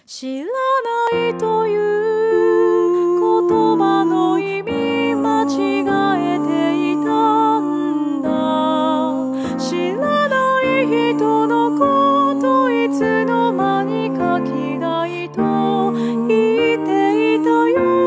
知らないという言葉の意味間違えていたんだ。知らない人のこといつの間にか嫌いと言っていたよ。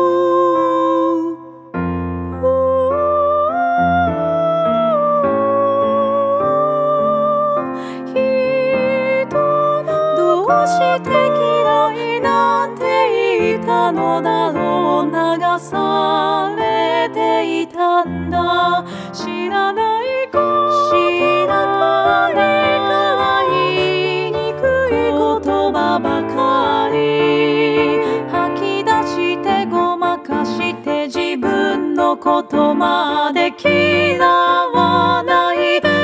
どうして嫌いなんて言ったのだろう。流されていたんだ。知らないことばかり、言いにくい言葉ばかり吐き出してごまかして自分のことまで嫌わないで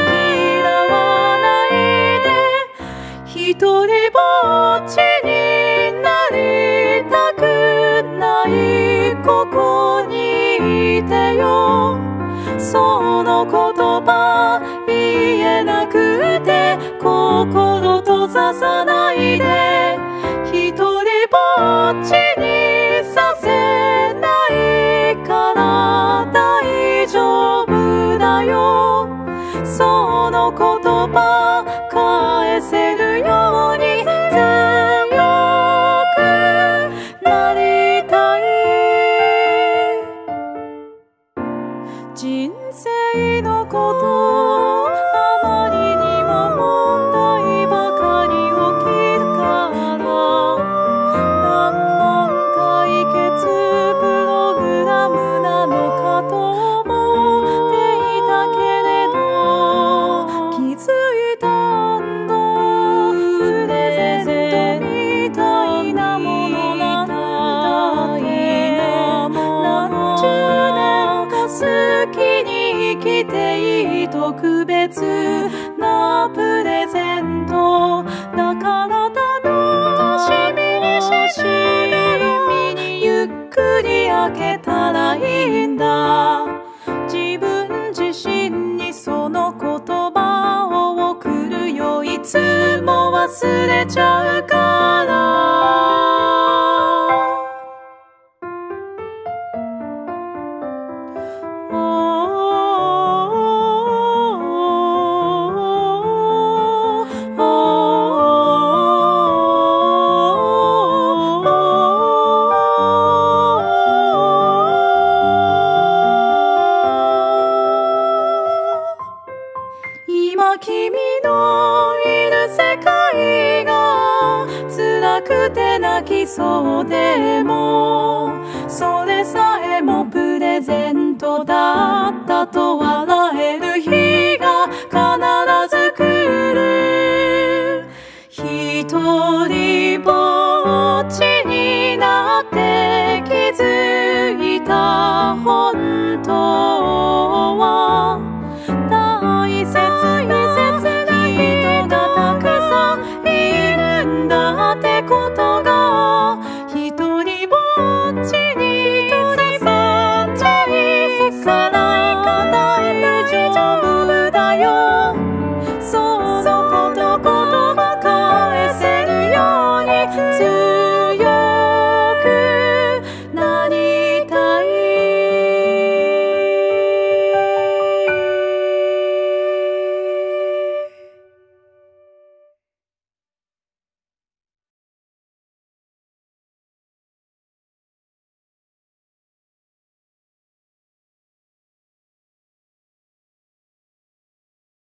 一人ぼっちになりたくない。ここにいてよ。その言葉言えなくて心閉ざさないで。一人ぼっちにさせないから大丈夫だよ。その言葉返せるように強くなりたい。人生のことあまりにも問題ばかり起きるから難問解決プログラムなのかと思っていたけれど気づいたんだ。プレゼントみたいなものなんだけ何十年か好きに生きていい特別なプレゼントだから楽しみにしてる身にゆっくり開けたらいいんだ。自分自身にその言葉を送るよ。いつも忘れちゃうから今君のいる世界が辛くて泣きそうでもそれさえもプレゼントだったと笑える日が必ず来る。